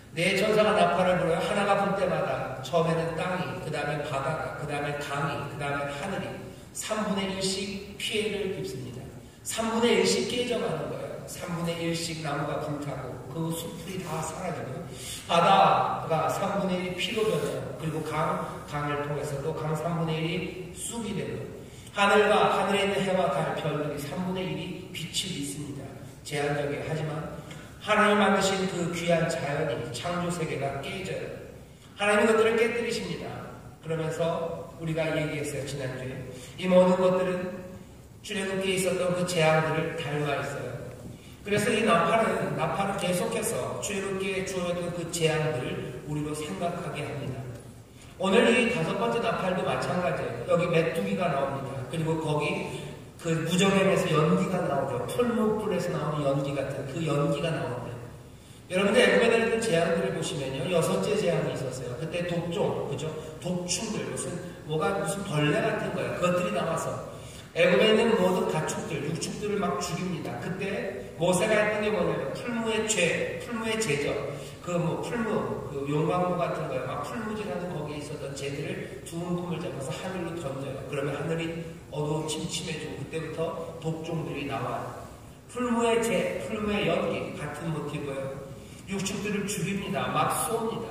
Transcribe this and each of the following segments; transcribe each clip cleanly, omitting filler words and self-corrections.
네 천사가 나팔을 불어요. 하나가 불 때마다 처음에는 땅이, 그 다음에 바다가, 그 다음에 강이, 그 다음에 하늘이 3분의 1씩 피해를 입습니다. 3분의 1씩 깨져가는 거예요. 3분의 1씩 나무가 불타고 그 숲풀이 다 사라지고요. 바다가 3분의 1이 피로 변해요. 그리고 강을 통해서 또 강 3분의 1이 쑥이 되고요. 하늘과 하늘에 있는 해와 달, 별들이 3분의 1이 빛을 잇습니다. 제한적이에요. 하지만 하나님 만드신 그 귀한 자연이, 창조 세계가 깨져요. 하나님이 그것들을 깨뜨리십니다. 그러면서 우리가 얘기했어요. 지난주에 이 모든 것들은 출애굽기에 있었던 그 재앙들을 닮아 있어요. 그래서 이 나팔은 계속해서 출애굽기에 주어졌던 그 재앙들을 우리로 생각하게 합니다. 오늘 이 5번째 나팔도 마찬가지예요. 여기 메뚜기가 나옵니다. 그리고 거기 그 무정행에서 연기가 나오죠. 풀무불에서 나오는 연기 같은 그 연기가 나오는데, 여러분들 애굽에 내렸던 재앙들을 보시면요, 6째 재앙이 있었어요. 그때 독종, 그죠? 독충들, 무슨 벌레 같은 거예요. 그것들이 나와서 애굽에 있는 모든 가축들, 육축들을 막 죽입니다. 그때 모세가 했던 게 뭐냐면 풀무의 제적, 풀무, 용광로 같은 거예요. 막 풀무지라는 거기에 있었던 재들을 둥금을 잡아서 하늘로 던져요. 그러면 하늘이 어두워 침침해지고 그때부터 독종들이 나와요. 풀무의 재, 풀무의 연기 같은 모티브예요. 육축들을 죽입니다. 막 쏩니다.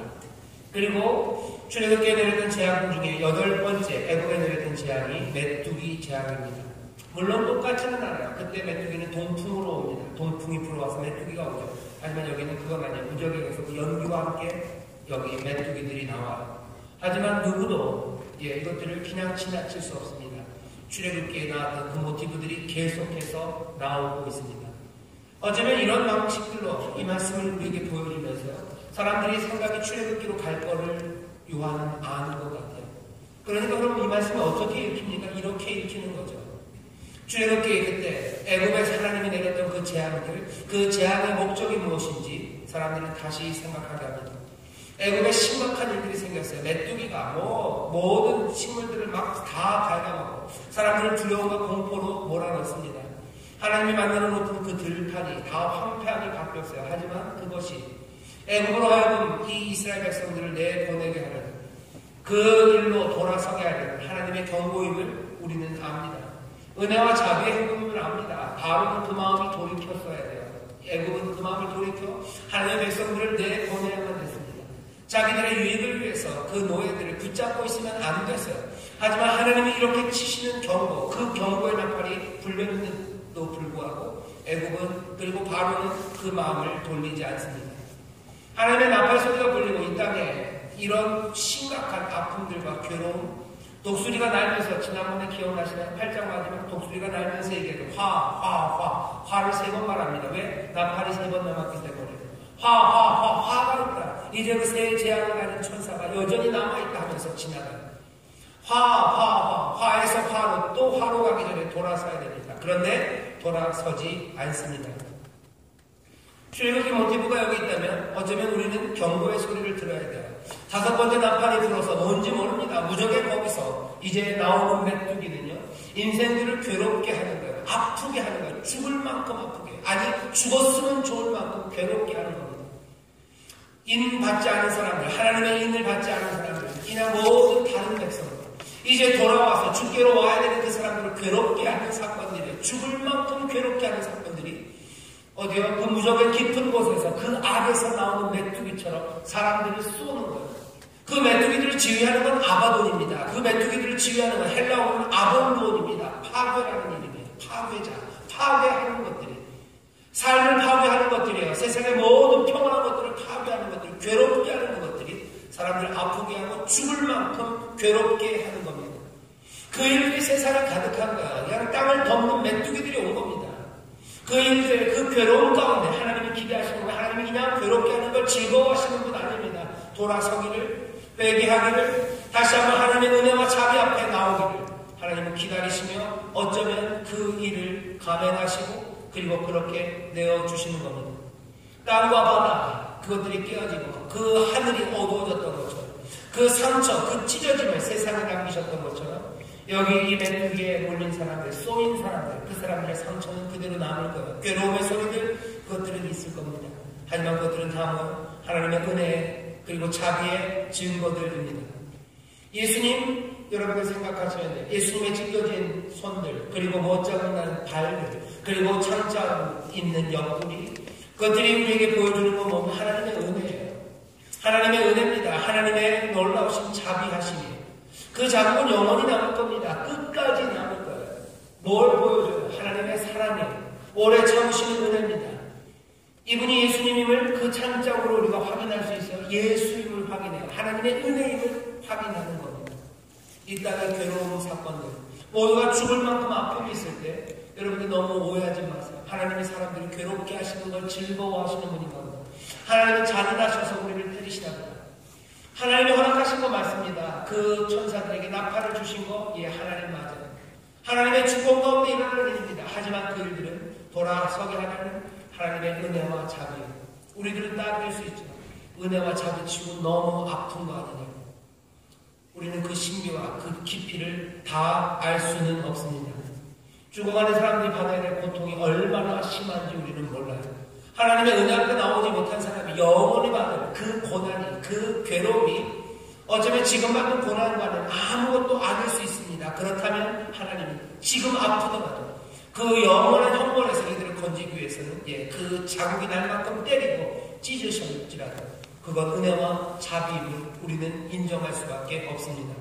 그리고 출애굽기에 내렸던 재앙 중에 8번째 애굽에 내렸던 재앙이 메뚜기 재앙입니다. 물론 똑같지는 않아요. 그때 메뚜기는 동풍으로 옵니다. 동풍이 불어와서 메뚜기가 오죠. 하지만 여기는 그건 아니에요. 무적행에서 그 연기와 함께 여기 메뚜기들이 나와요. 하지만 누구도 이것들을 그냥 지나칠 수 없습니다. 출애굽기에 나왔던 그 모티브들이 계속해서 나오고 있습니다. 어쩌면 이런 방식들로 이 말씀을 우리에게 보여주면서 사람들이 생각이 출애굽기로 갈 거를 요한은 아는 것 같아요. 그러니까 그럼 이 말씀을 어떻게 읽힙니까? 이렇게 읽히는 거죠. 출애굽기 그때 애굽에서 하나님이 내렸던 그 재앙들, 그 재앙의 목적이 무엇인지 사람들은 다시 생각하게 합니다. 애굽에 심각한 일들이 생겼어요. 메뚜기가 모든 식물들을 막 다 갉아먹고 사람들을 두려움과 공포로 몰아넣습니다. 하나님이 만들어 놓은 그 들판이 다 황폐하게 바뀌었어요. 하지만 그것이 애굽으로 하여금 이 이스라엘 백성들을 내보내게 하는 그 일로 돌아서게 하는 하나님의 경고임을 우리는 압니다. 은혜와 자비의 행동임을 압니다. 바로는 그 마음이 돌이켰어야 돼요. 애굽은 그 마음을 돌이켜 하나님의 백성들을 내보내야만 했습니다. 자기들의 유익을 위해서 그 노예들을 붙잡고 있으면 안 됐어요. 하지만 하나님이 이렇게 치시는 경고, 그 경고의 나팔이 불렸는데도 불구하고 애굽은 그리고 바로는 그 마음을 돌리지 않습니다. 하나님의 나팔 소리가 불리고 이 땅에 이런 심각한 아픔들과 괴로움, 독수리가 날면서, 지난번에 기억나시나요? 8장 마지막 독수리가 날면서 얘기해도 화를 3번 말합니다. 왜? 나팔이 3번 남았기 때문에. 화가 있다. 이제 그 새 재앙을 가진 천사가 여전히 남아있다 하면서 지나가요. 화에서 화로, 또 화로 가기 전에 돌아서야 됩니다. 그런데 돌아서지 않습니다. 출애굽기 모티브가 여기 있다면 어쩌면 우리는 경고의 소리를 들어야 돼요. 5번째 나팔이 불어서 뭔지 모릅니다. 무적의 거기서 이제 나오는 메뚜기는요, 인생들을 괴롭게 하는 거예요. 아프게 하는 거예요. 죽을 만큼 아프게. 아니, 죽었으면 좋을 만큼 괴롭게 하는 겁니다. 인 받지 않은 사람들, 하나님의 인을 받지 않은 사람들, 이나 모든 다른 백성들, 이제 돌아와서 주께로 와야 되는 그 사람들을 괴롭게 하는 사건들이, 죽을 만큼 괴롭게 하는 사건들이 어디요? 그 무적의 깊은 곳에서 그 악에서 나오는 메뚜기처럼 사람들을 쏘는 거예요. 그 메뚜기들을 지휘하는 건 아바돈입니다. 그 메뚜기들을 지휘하는 건 헬라어로는 아볼론입니다. 파괴라는 이름이에요. 파괴자, 파괴하는 것들이, 삶을 파괴하는 것들이에요. 세상의 모든 평온한 것들을 파괴하는 것들, 괴롭게 하는 것들이 사람들을 아프게 하고 죽을 만큼 괴롭게 하는 겁니다. 그 일들이 세상에 가득한 거예요. 그냥 땅을 덮는 메뚜기들이 온 겁니다. 그 일들, 그 괴로움 가운데 하나님이 기대하시는 거, 하나님이 그냥 괴롭게 하는 걸 즐거워하시는 분 아닙니다. 돌아서기를, 회개하기를, 다시 한번 하나님의 은혜와 자비 앞에 나오기를 하나님은 기다리시며 어쩌면 그 일을 감행하시고 그리고 그렇게 내어주시는 겁니다. 땅과 바다, 그것들이 깨어지고 그 하늘이 어두워졌던 것처럼, 그 상처, 그 찢어짐을 세상에 남기셨던 것처럼 여기 이 메뚜기에 몰린 사람들, 쏘인 사람들, 그 사람들의 상처는 그대로 남을 거예요. 괴로움의 소리들, 그것들은 있을 겁니다. 하지만 그것들은 다 하나님의 은혜 그리고 자비의 증거들입니다. 예수님 여러분들 생각하셔야 돼요. 예수님의 찢겨진 손들 그리고 못자국난 발들 그리고 창자국 있는 옆구리 그것들이 우리에게 보여주는 건 뭐냐면 하나님의 은혜예요. 하나님의 은혜입니다. 하나님의 놀라우신 자비하심이에요. 그 자국은 영원히 남을 겁니다. 끝까지 남을 거예요. 뭘 보여줘요? 하나님의 사랑이에요. 오래 참으시는 은혜입니다. 이분이 예수님임을 그 창작으로 우리가 확인할 수 있어요. 예수임을 확인해요. 하나님의 은혜임을 확인하는 겁니다. 이 땅의 괴로운 사건들 모두가 죽을 만큼 아픔이 있을 때 여러분들 너무 오해하지 마세요. 하나님의 사람들을 괴롭게 하시는 걸 즐거워하시는 분인 겁니다. 하나님은 잔인하셔서 우리를 때리시나 보다. 하나님이 허락하신 거 맞습니다. 그 천사들에게 나팔을 주신 거 예, 하나님 맞아요. 하나님의 축복 가운데 일어나는 일입니다. 하지만 그 일들은 돌아서게 하는 하나님의 은혜와 자비. 우리들은 따질 수 있죠. 은혜와 자비 치고 너무 아픈 거 아니냐고. 우리는 그 신비와 그 깊이를 다 알 수는 없습니다. 죽어가는 사람들이 받아야 될 고통이 얼마나 심한지 우리는 몰라요. 하나님의 은혜 앞에 나오지 못한 사람이 영원히 받을 그 고난이, 그 괴로움이 어쩌면 지금 받는 고난과는 아무것도 아닐 수 있습니다. 그렇다면 하나님이 지금 아프더라도 그 영원한 형벌에서 이들을 건지기 위해서는 예, 그 자국이 날 만큼 때리고 찢으셨을지라도 그건 은혜와 자비임을 우리는 인정할 수밖에 없습니다.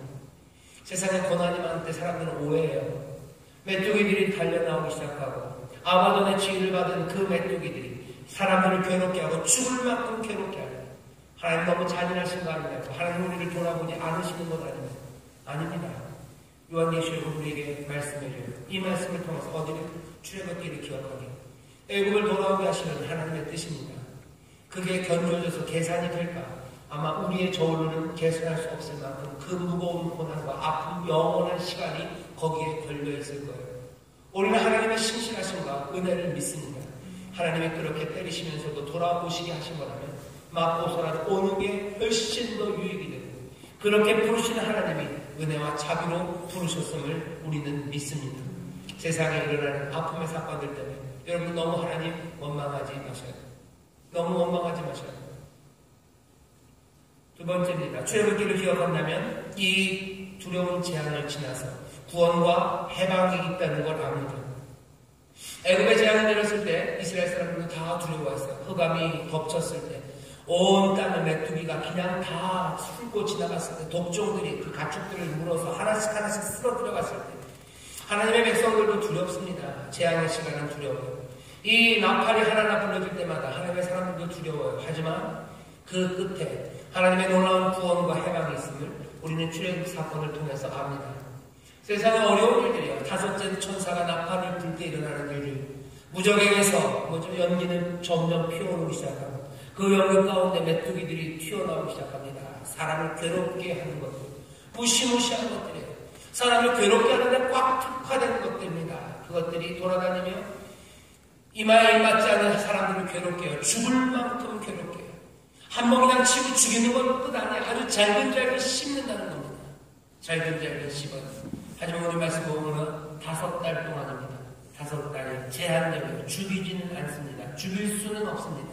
세상에 고난이 많을 때 사람들은 오해해요. 메뚜기들이 달려나오기 시작하고 아마존의 지위를 받은 그 메뚜기들이 사람들을 괴롭게 하고 죽을 만큼 괴롭게 하고 하나님 너무 잔인하신 거 아니냐고. 하나님 우리를 돌아보지 않으시는 것 아닙니까? 아닙니다. 요한계시록 우리에게 말씀해줘요. 이 말씀을 통해서 어디를 출애굽기를 기억하게 애굽을 돌아오게 하시는 하나님의 뜻입니다. 그게 견뎌져서 계산이 될까? 아마 우리의 저울로는 계산할 수 없을 만큼 그 무거운 고난과 아픈 영원한 시간이 거기에 걸려있을 거예요. 우리는 하나님의 신실하심과 은혜를 믿습니다. 하나님이 그렇게 때리시면서도 돌아보시게 하신 거라면 맞고서라도 오는 게 훨씬 더 유익이 되고 그렇게 부르시는 하나님이 은혜와 자비로 부르셨음을 우리는 믿습니다. 세상에 일어나는 아픔의 사건들 때문에 여러분 너무 하나님 원망하지 마셔요. 너무 원망하지 마셔요. 두 번째입니다. 출애굽기를 기억한다면 이 두려운 재앙을 지나서 구원과 해방이 있다는 걸 압니다. 애굽의 재앙이 내렸을 때 이스라엘 사람들은 다 두려워했어요. 흑암이 덮쳤을 때 온 땅을 메뚜기가 그냥 다 훑고 지나갔을 때 독종들이 그 가축들을 물어서 하나씩 하나씩 쓸어 들어갔을 때 하나님의 백성들도 두렵습니다. 재앙의 시간은 두려워요. 이 나팔이 하나하나 불러질 때마다 하나님의 사람들도 두려워요. 하지만 그 끝에 하나님의 놀라운 구원과 해방이 있음을 우리는 출애굽 사건을 통해서 압니다. 세상의 어려운 일들이요. 다섯째 천사가 나팔을 불 때 일어나는 일들. 무적행에서 연기는 점점 피어오르기 시작하고 그 연기 가운데 메뚜기들이 튀어나오기 시작합니다. 사람을 괴롭게 하는 것들. 무시무시한 것들이에요. 사람을 괴롭게 하는데 꽉 특화된 것들입니다. 그것들이 돌아다니며 이마에 입맞지 않은 사람들을 괴롭게 해요. 죽을 만큼 괴롭게 해요. 한 번 그냥 치고 죽이는 건 끝 아니에요. 아주 잘근잘근 씹는다는 겁니다. 잘근잘근 씹어요. 하지만 오늘 말씀 보면 5달 동안입니다. 5달이 제한되고요. 죽이지는 않습니다. 죽일 수는 없습니다.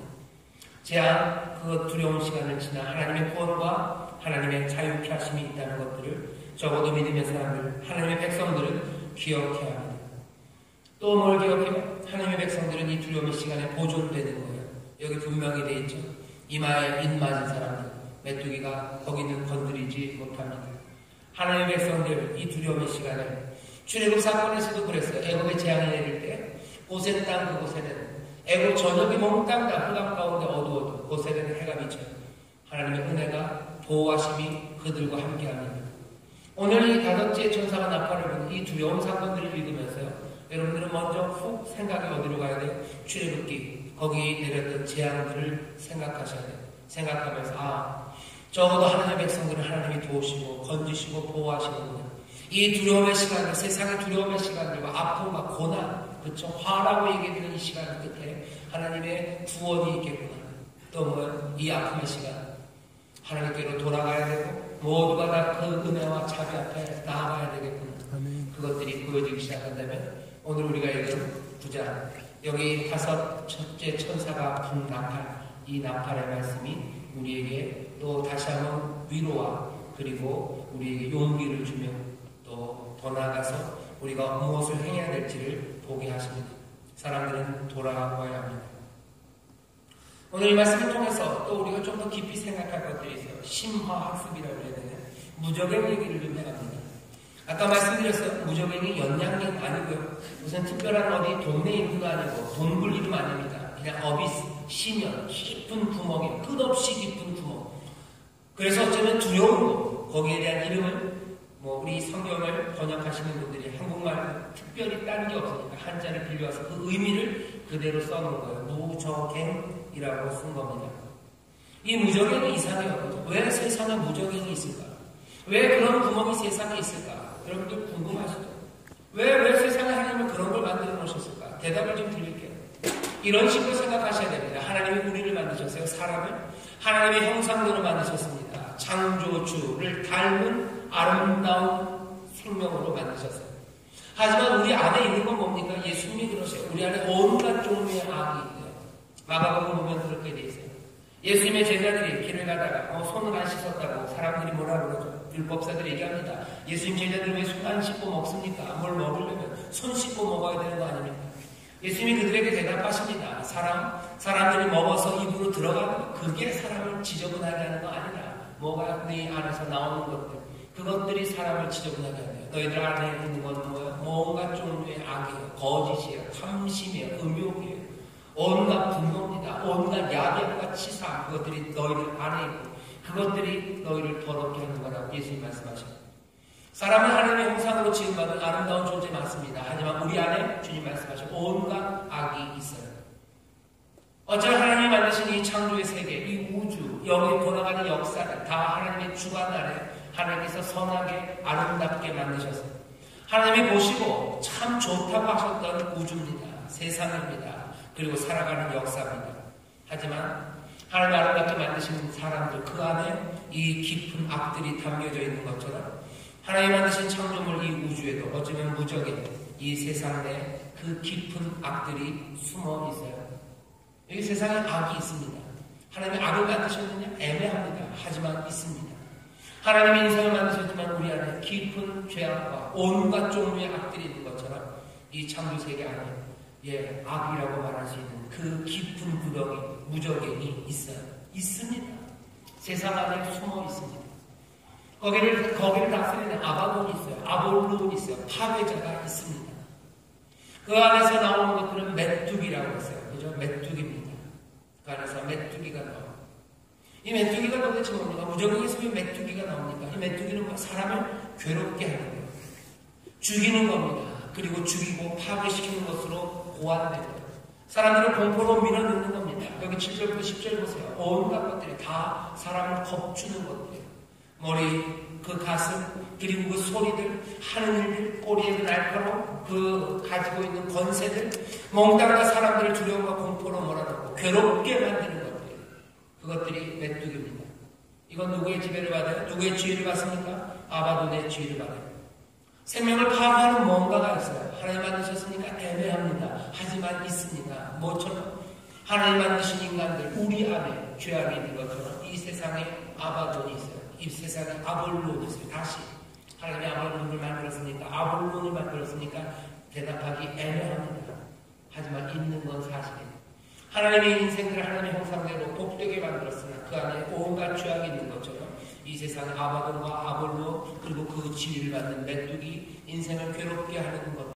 제한, 그 두려운 시간을 지나 하나님의 구원과 하나님의 자유케 하심이 있다는 것들을 적어도 믿음의 사람들, 하나님의 백성들은 기억해야 합니다. 또 뭘 기억해요? 하나님의 백성들은 이 두려움의 시간에 보존되는 거예요. 여기 분명히 되어 있죠. 이마에 빗 맞은 사람들, 메뚜기가 거기는 건드리지 못합니다. 하나님의 백성들 이 두려움의 시간에 출애굽 사건에서도 그랬어요. 애굽의 재앙이 내릴 때 고센 땅 그곳에는 애굽 전역이 몽땅 다 흑암 가운데 어두워도 고센에는 해가 비쳐요. 하나님의 은혜가 보호하심이 그들과 함께합니다. 오늘 이 5째 천사가 나팔을 부는 이 두려운 사건들을 읽으면서요. 여러분들은 먼저 훅 생각이 어디로 가야 돼요? 출애굽기 거기 내렸던 재앙들을 생각하셔야 돼요. 생각하면서 적어도 하나님의 백성들은 하나님이 도우시고 건지시고 보호하시는구나. 이 두려움의 시간들, 세상의 두려움의 시간들과 아픔과 고난, 그렇죠? 화라고 얘기되는 이 시간 끝에 하나님의 구원이 있겠구나. 또 이 아픔의 시간 하나님께로 돌아가야 되고 모두가 다 그 은혜와 자비 앞에 나아가야 되겠구나. 그것들이 보여지기 시작한다면 오늘 우리가 읽은 9장 여기 5째 천사가 분 나팔 이 나팔의 말씀이 우리에게 또 다시 한번 위로와 그리고 우리에게 용기를 주며 또 더 나아가서 우리가 무엇을 해야 될지를 보게 하십니다. 사람들은 돌아와야 합니다. 오늘 이 말씀을 통해서 또 우리가 좀 더 깊이 생각할 것들이 있어요. 심화학습이라고 해야 되나요? 무적행 얘기를 좀 해갑니다. 아까 말씀드렸어요. 무적행이 연양갱 아니고요. 무슨 특별한 어디 동네 이름도 아니고 동굴 이름 아닙니다. 그냥 어비스, 심연, 깊은 구멍이에요. 끝없이 깊은 구멍. 그래서 어쩌면 두려운 거, 거기에 대한 이름을 우리 성경을 번역하시는 분들이 한국말 특별히 딴 게 없으니까 한자를 빌려와서 그 의미를 그대로 써놓은 거예요. 무적행이라고 쓴 겁니다. 이 무적행이 이상해요. 왜 세상에 무적행이 있을까? 왜 그런 구멍이 세상에 있을까? 여러분들 궁금하시죠? 왜 세상에 하나님은 그런 걸 만들어 놓으셨을까? 대답을 좀 드릴게요. 이런 식으로 생각하셔야 됩니다. 하나님이 우리를 만드셨어요. 사람을 하나님의 형상대로 만드셨습니다. 창조주를 닮은 아름다운 생명으로 만드셨어요. 하지만 우리 안에 있는 건 뭡니까? 예수님이 그러세요. 우리 안에 온갖 종류의 악이 있어요. 마가복음 보면 그렇게 돼 있어요. 예수님의 제자들이 길을 가다가 손을 안 씻었다고 사람들이 뭐라 그러죠? 율법사들이 얘기합니다. 예수님 제자들이 왜 손 안 씻고 먹습니까? 뭘 먹으려면 손 씻고 먹어야 되는 거 아닙니까? 예수님이 그들에게 대답하십니다. 사람들이 먹어서 입으로 들어가는 거, 그게 사람을 지저분하게 하는 거 아니라 뭐가 네 안에서 나오는 것들, 그것들이 사람을 지저분하게 하네요. 너희들 안에 있는 건 뭐예요? 온갖 종류의 악이에요. 거짓이에요. 탐심이에요. 음욕이에요. 온갖 분노입니다. 온갖 야백과 치사, 그것들이 너희들 안에 있고 그것들이 너희를 더럽게 하는 거라고 예수님 말씀하십니다. 사람은 하나님의 형상으로 지음받은 아름다운 존재 맞습니다. 하지만 우리 안에 주님 말씀하신 온갖 악이 있어요. 어쩌면 하나님이 만드신 이 창조의 세계, 이 우주, 여기 돌아가는 역사를 다 하나님의 주관 아래 하나님께서 선하게 아름답게 만드셨어요. 하나님이 보시고 참 좋다고 하셨던 우주입니다. 세상입니다. 그리고 살아가는 역사입니다. 하지만 하나님 아름답게 만드신 사람들, 그 안에 이 깊은 악들이 담겨져 있는 것처럼 하나님 만드신 창조물 이 우주에도 어쩌면 무적인 이 세상 내에 그 깊은 악들이 숨어 있어요. 여기 세상에 악이 있습니다. 하나님이 악을 만드셨느냐? 애매합니다. 하지만 있습니다. 하나님이 인생을 만드셨지만 우리 안에 깊은 죄악과 온갖 종류의 악들이 있는 것처럼 이 창조세계 안에 악이라고 말할 수 있는 그 깊은 구덩이, 무적행이 있어요. 있습니다. 세상 안에 숨어 있습니다. 거기를 다스리는 아바돈이 있어요. 아볼론이 있어요. 파괴자가 있습니다. 그 안에서 나오는 것들은 메뚜기라고 했어요. 그죠? 메뚜기입니다. 그 안에서 메뚜기가 나와요. 이 메뚜기가 도대체 뭡니까? 무적행에서 왜 메뚜기가 나옵니까? 이 메뚜기는 사람을 괴롭게 하는 거예요. 죽이는 겁니다. 그리고 죽이고 파괴시키는 것으로 보완되고요. 사람들을 공포로 밀어넣는 겁니다. 여기 7절부터 10절 보세요. 온갖 것들이 다 사람을 겁주는 것들이에요. 머리, 그 가슴, 그리고 그 소리들, 하는 일들, 꼬리에 그 날카로움, 그 가지고 있는 권세들, 몽땅 사람들을 두려움과 공포로 몰아넣고 괴롭게 만드는 것들, 그것들이 메뚜기입니다. 이건 누구의 지배를 받아요? 누구의 지혜를 받습니까? 아바돈의 지혜를 받아요. 생명을 파괴하는 뭔가가 있어요. 하나님 만드셨으니까 애매합니다. 하지만 있습니다. 뭐처럼? 하나님 만드신 인간들, 우리 안에 죄악이 있는 것처럼 이 세상에 아바돈이 있어요. 이 세상에 아볼론이 있어요. 다시 하나님이 아볼론을 만들었으니까, 아볼론을 만들었으니까 대답하기 애매합니다. 하지만 있는 건 사실이에요. 하나님의 인생들을 하나님의 형상대로 복되게 만들었으나 그 안에 온갖 죄악이 있는 것처럼 이 세상에 아바돈과 아볼론, 그리고 그 지위를 받는 메뚜기, 인생을 괴롭게 하는 것,